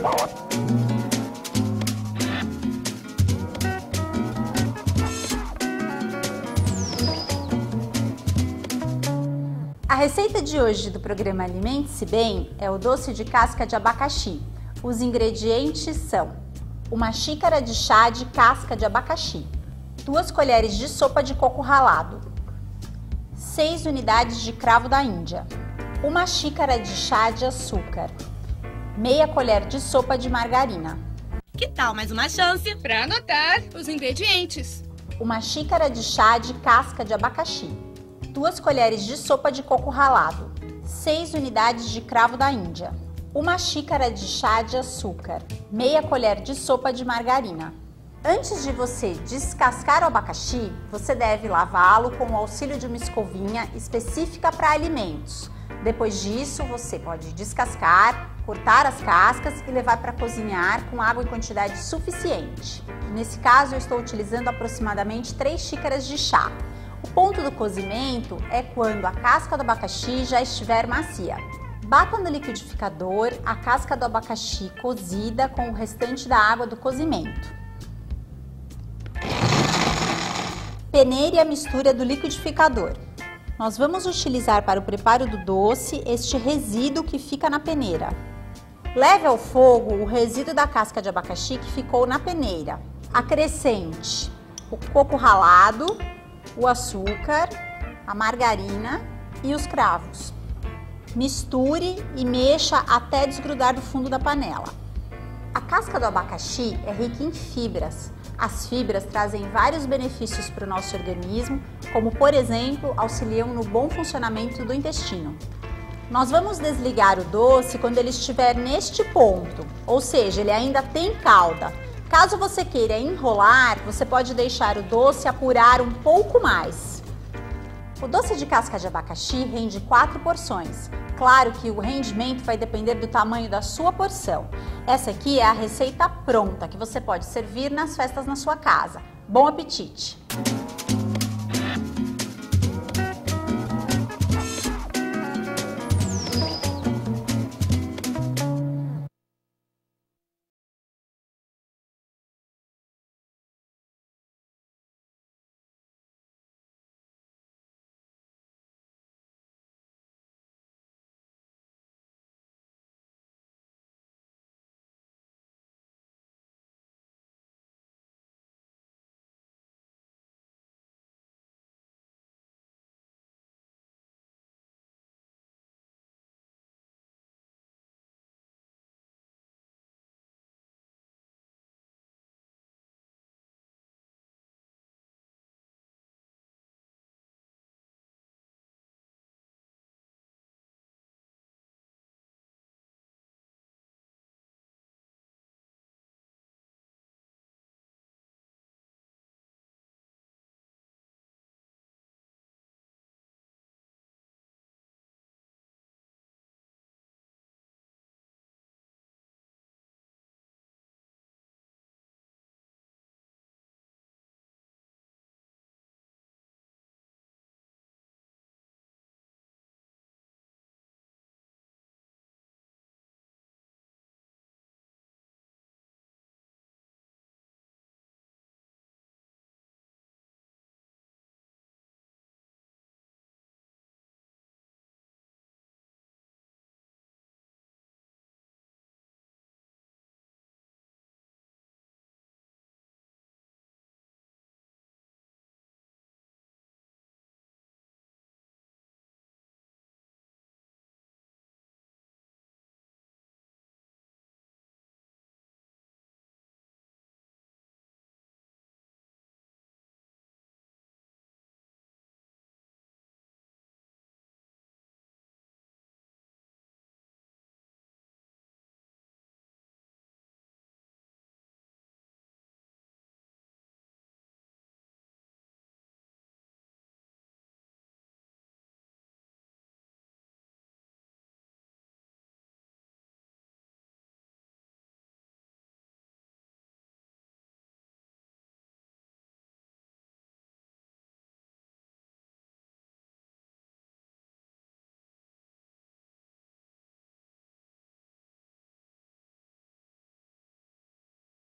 A receita de hoje do programa Alimente-se Bem é o doce de casca de abacaxi. Os ingredientes são: uma xícara de chá de casca de abacaxi, 2 colheres de sopa de coco ralado, 6 unidades de cravo da Índia, uma xícara de chá de açúcar, meia colher de sopa de margarina. Que tal mais uma chance para anotar os ingredientes? Uma xícara de chá de casca de abacaxi, 2 colheres de sopa de coco ralado, 6 unidades de cravo da Índia, uma xícara de chá de açúcar, meia colher de sopa de margarina. Antes de você descascar o abacaxi, você deve lavá-lo com o auxílio de uma escovinha específica para alimentos. Depois disso, você pode descascar, cortar as cascas e levar para cozinhar com água em quantidade suficiente. Nesse caso, eu estou utilizando aproximadamente 3 xícaras de chá. O ponto do cozimento é quando a casca do abacaxi já estiver macia. Bata no liquidificador a casca do abacaxi cozida com o restante da água do cozimento. Peneire a mistura do liquidificador. Nós vamos utilizar para o preparo do doce este resíduo que fica na peneira. Leve ao fogo o resíduo da casca de abacaxi que ficou na peneira. Acrescente o coco ralado, o açúcar, a margarina e os cravos. Misture e mexa até desgrudar do fundo da panela. A casca do abacaxi é rica em fibras. As fibras trazem vários benefícios para o nosso organismo, como, por exemplo, auxiliam no bom funcionamento do intestino. Nós vamos desligar o doce quando ele estiver neste ponto, ou seja, ele ainda tem calda. Caso você queira enrolar, você pode deixar o doce apurar um pouco mais. O doce de casca de abacaxi rende 4 porções. Claro que o rendimento vai depender do tamanho da sua porção. Essa aqui é a receita pronta que você pode servir nas festas na sua casa. Bom apetite!